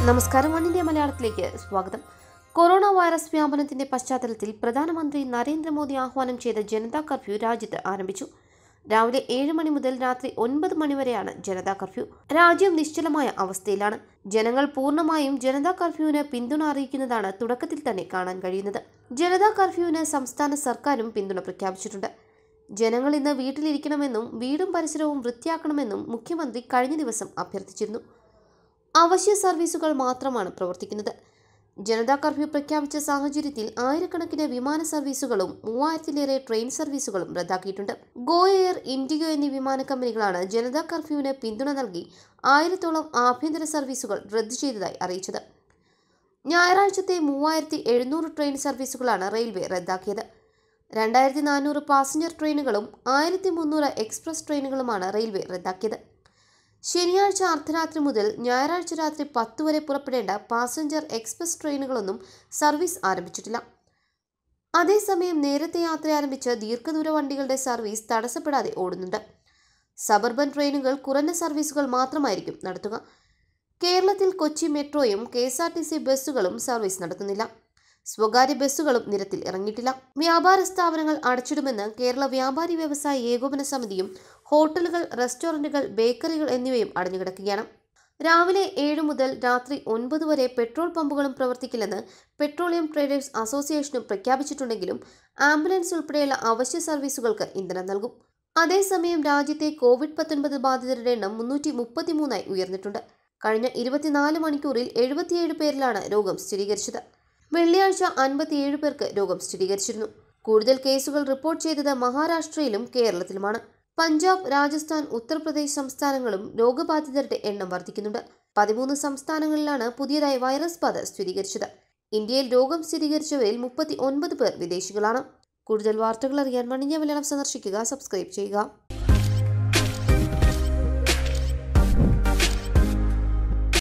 നമസ്കാരം, ഒന്നിന്ത്യ മലയാളത്തിലേക്ക് സ്വാഗതം. കൊറോണ വൈറസ് വ്യാപനത്തിന്റെ പശ്ചാത്തലത്തിൽ പ്രധാനമന്ത്രി നരേന്ദ്രമോദി ആഹ്വാനം ചെയ്ത ജനതാ കർഫ്യൂ രാജ്യത്ത് ആരംഭിച്ചു. രാവിലെ 7 മണി മുതൽ രാത്രി 9 മണി വരെയാണ് ജനതാ കർഫ്യൂ. രാജ്യം നിശ്ചലമായ അവസ്ഥയിലാണ്. ജനങ്ങൾ പൂർണ്ണമായും ജനതാ കർഫ്യൂവിന് പിന്തുണ അറിയിക്കുന്നതാണ് തുടക്കത്തിൽ തന്നെ കാണാൻ കഴിയുന്നത്. ജനതാ കർഫ്യൂവിന് സംസ്ഥാന സർക്കാരും പിന്തുണ പ്രഖ്യാപിച്ചിട്ടുണ്ട്. ജനങ്ങൾ ഇന്ന് വീട്ടിലിരിക്കണമെന്നും വീടും പരിസരവും വൃത്തിയാക്കണമെന്നും മുഖ്യമന്ത്രി കഴിഞ്ഞ ദിവസം അഭ്യർത്ഥിച്ചിരുന്നു. അവശ്യ സർവീസുകൾ മാത്രമാണ് പ്രവർത്തിക്കുന്നത്. ജനതാ കർഫ്യൂ പ്രഖ്യാപിച്ച സാഹചര്യത്തിൽ ആയിരക്കണക്കിന് വിമാന സർവീസുകളും 3000-ലേറെ ട്രെയിൻ സർവീസുകളും റദ്ദാക്കിയിട്ടുണ്ട്. ഗോ എയർ, ഇൻഡിഗോ എന്നീ വിമാന കമ്പനികളാണ് ജനതാ കർഫ്യൂവിന് പിന്തുണ നൽകി 1000-ഓളം ആഭ്യന്തര സർവീസുകൾ റദ്ദു ചെയ്തതായി അറിയിച്ചത്. ഞായറാഴ്ചത്തെ 3700 ട്രെയിൻ സർവീസുകളാണ് റെയിൽവേ റദ്ദാക്കിയത്. 2400 പാസഞ്ചർ ട്രെയിനുകളും 1300 എക്സ്പ്രസ് ട്രെയിനുകളുമാണ് റെയിൽവേ റദ്ദാക്കിയത്. ശനിയാഴ്ച അർദ്ധരാത്രി മുതൽ ഞായറാഴ്ച രാത്രി 10 വരെ പുറപ്പെടേണ്ട പാസഞ്ചർ എക്സ്പ്രസ് ട്രെയിനുകളൊന്നും സർവീസ് ആരംഭിച്ചിട്ടില്ല. അതേസമയം നേരത്തെ യാത്ര ആരംഭിച്ച ദീർഘദൂര വണ്ടികളുടെ സർവീസ് തടസ്സപ്പെടാതെ ഓടുന്നുണ്ട്. സബർബൻ ട്രെയിനുകൾ കുറഞ്ഞ സർവീസുകൾ മാത്രമായിരിക്കും നടത്തുക. കേരളത്തിൽ കൊച്ചി മെട്രോയും KSRTC ബസ്സുകളും സർവീസ് നടത്തുന്നില്ല. സ്വകാര്യ ബസ്സുകളും നിരത്തിൽ ഇറങ്ങിയിട്ടില്ല. വ്യാപാര സ്ഥാപനങ്ങൾ അടച്ചിടുമെന്ന് കേരള വ്യാപാരി വ്യവസായ ഏകോപന സമിതിയും ഹോട്ടലുകൾ, റെസ്റ്റോറന്റുകൾ, ബേക്കറികൾ എന്നിവയും അടഞ്ഞുകിടക്കുകയാണ്. രാവിലെ 7 മുതൽ രാത്രി 9 വരെ പെട്രോൾ പമ്പുകളും പ്രവർത്തിക്കില്ലെന്ന് പെട്രോളിയം ട്രേഡേഴ്സ് അസോസിയേഷനും പ്രഖ്യാപിച്ചിട്ടുണ്ടെങ്കിലും ആംബുലൻസ് ഉൾപ്പെടെയുള്ള അവശ്യ സർവീസുകൾക്ക് ഇന്ധനം നൽകും. അതേസമയം രാജ്യത്തെ COVID-19 ബാധിതരുടെ എണ്ണം 333 ഉയർന്നിട്ടുണ്ട്. കഴിഞ്ഞ 24 മണിക്കൂറിൽ 77 പേരിലാണ് രോഗം സ്ഥിരീകരിച്ചത്. വെള്ളിയാഴ്ച 57 പേർക്ക് രോഗം സ്ഥിരീകരിച്ചിരുന്നു. കൂടുതൽ കേസുകൾ റിപ്പോർട്ട് ചെയ്തത് മഹാരാഷ്ട്രയിലും കേരളത്തിലുമാണ്. പഞ്ചാബ്, രാജസ്ഥാൻ, ഉത്തർപ്രദേശ് സംസ്ഥാനങ്ങളും രോഗബാധിതരുടെ എണ്ണം വർദ്ധിക്കുന്നുണ്ട്. 13 സംസ്ഥാനങ്ങളിലാണ് പുതിയതായി വൈറസ് ബാധ സ്ഥിരീകരിച്ചത്. ഇന്ത്യയിൽ രോഗം സ്ഥിരീകരിച്ചവരിൽ 39 പേർ വിദേശികളാണ്. കൂടുതൽ വാർത്തകൾ അറിയാൻ ഒന്നിന്ത്യ മലയാളം സന്ദർശിക്കുക, സബ്സ്ക്രൈബ് ചെയ്യുക.